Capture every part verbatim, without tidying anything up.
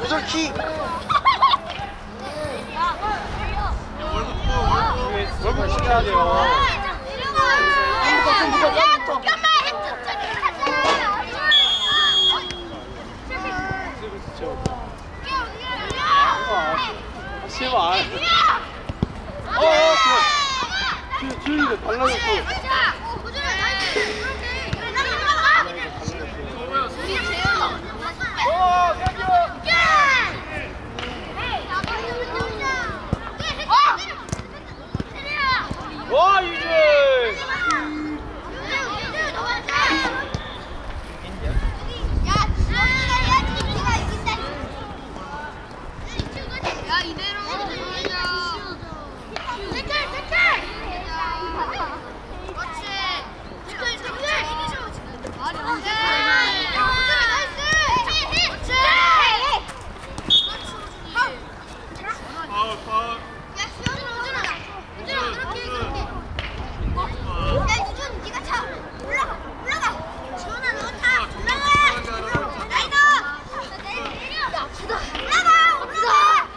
조절키. 월급 시켜야 돼요. 제발. 어, 어, 그, 주인이 달라졌어. 와, 이제. 야, 이대로 태클, 태클! 그렇지! 태클, 태클! 말이 안 돼! 나이스! 그렇지! 파울, 파울. 야, 수현아, 우준아! 우준아, 그렇게, 그렇게! 야, 우준, 니가 차! 올라가! 올라가! 수현아, 너 차! 올라가! 나이도! 야, 아프다! 올라가! 올라가!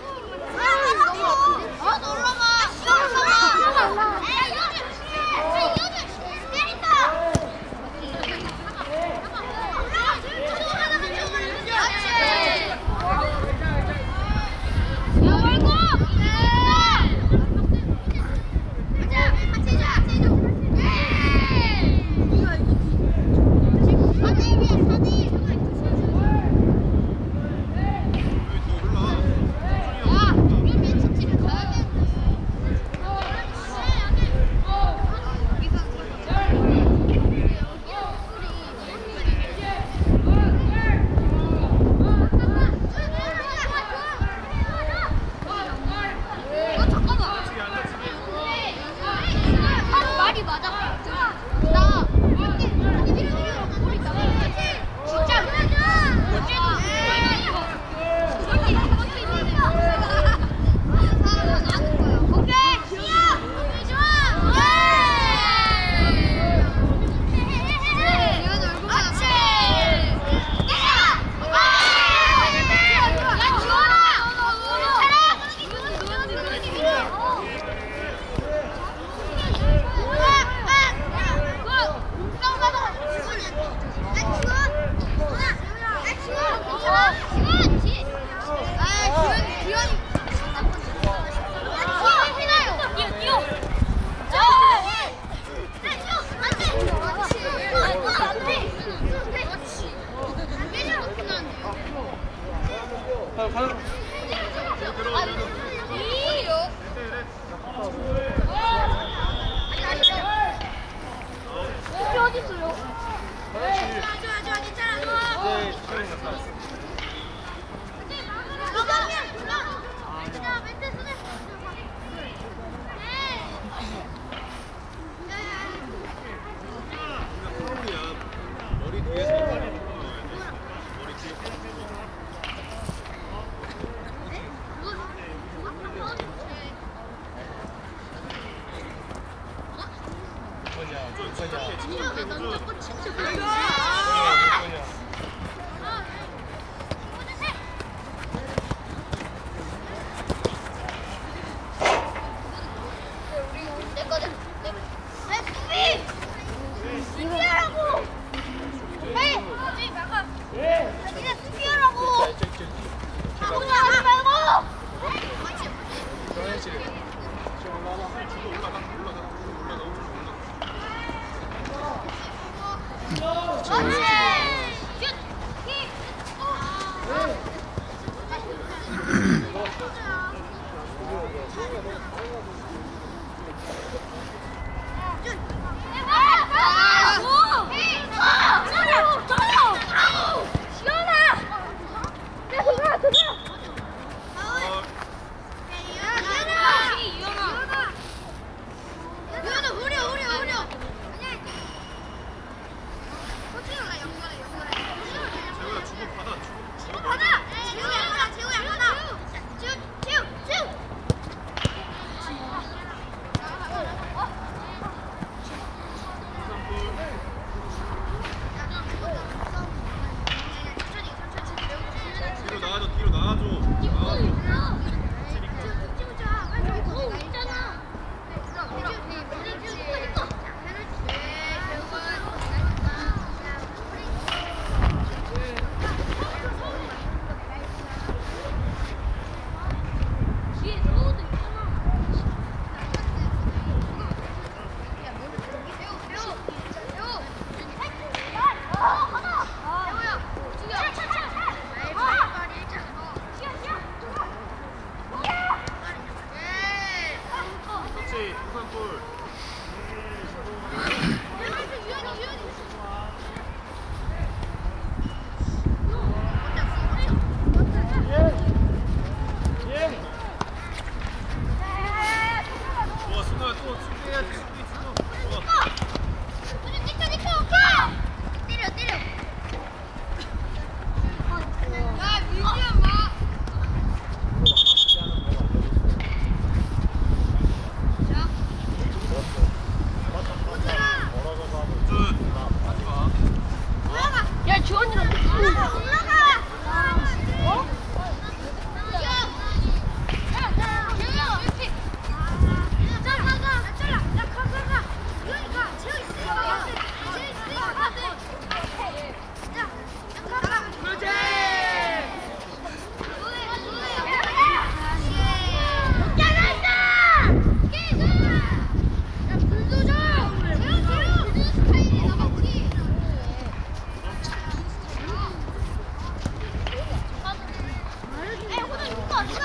어, 너 올라가! 시간 올라가! 야, 이거는! 야, 이거는! 때린다! 올라가! 저쪽으로 가자, 저쪽으로! 그렇지! 야, 월급! 가자! 같이 해줘! 같이 해줘! 사 대 일이야, 사 대 일! 야, 우리 맨체치를 가야 되는데. 어, 잠깐만. 말이 맞아. 나 진짜 어디 있어요? 좋아, 좋아, 좋아, 괜찮아, 좋아. 네, 잘했어. 머리 뒤에서 머리 뒤에 진짜 나 진짜 꽂힌 줄 알았어.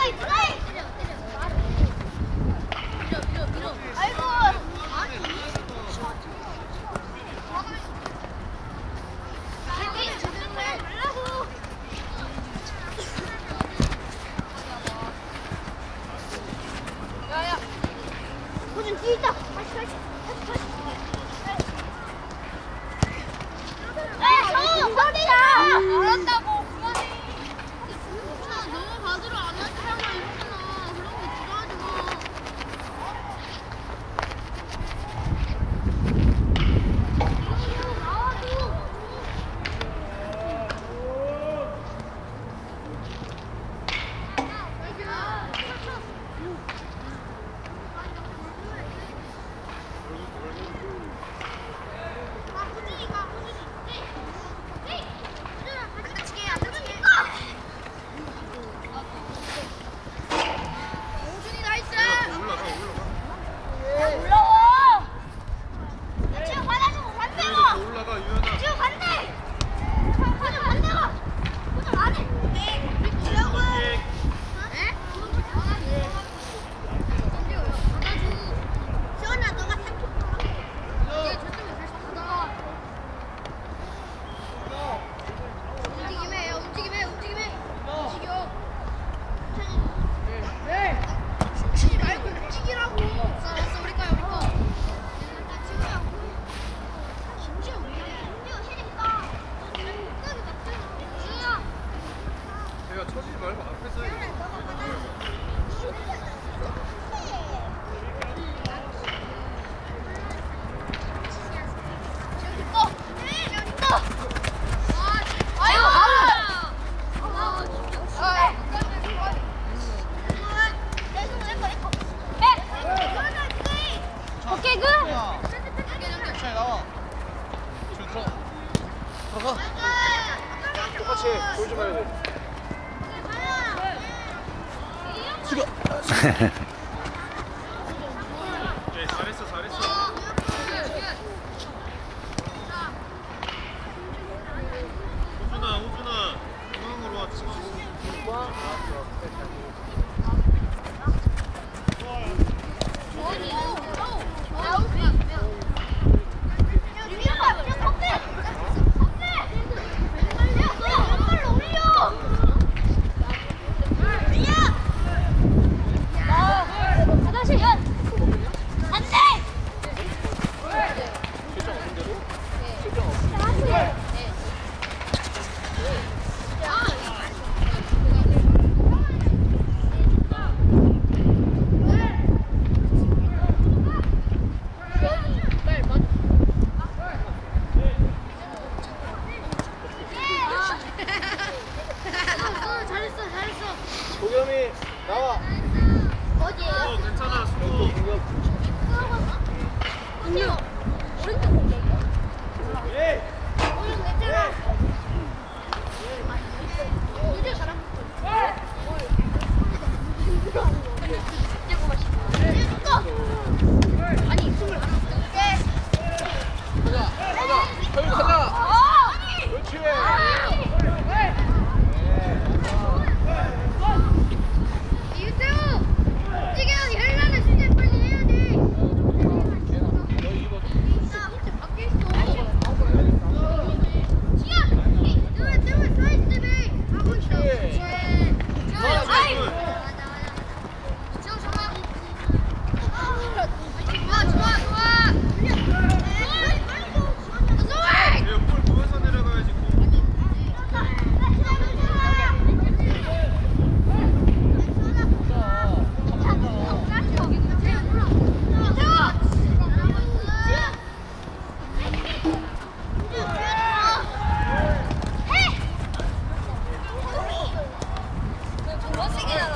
잘했어 잘했어. 호준아 호준아 중앙으로 와. 도겸이 나와. 어디에요? 어 괜찮아 수고. 언니요. 오른쪽 공격이요? 예. 오른쪽 괜찮아. 이제 잘한 거. 아니 숨을 가자 가자. 결국 가자. 어! 그렇지. 이세호! 움직여! 헬라는 진짜 빨리 해야 돼! 너 이거 진짜 밖에 있어! 지연! 뜨문 뜨문 서있으면 하고 있어! 지연! 아이! 지연 좋아! 좋아 좋아 좋아! 빨리 빨리 줘! 좋아! 얘 볼 보면서 내려가야지. 멋지게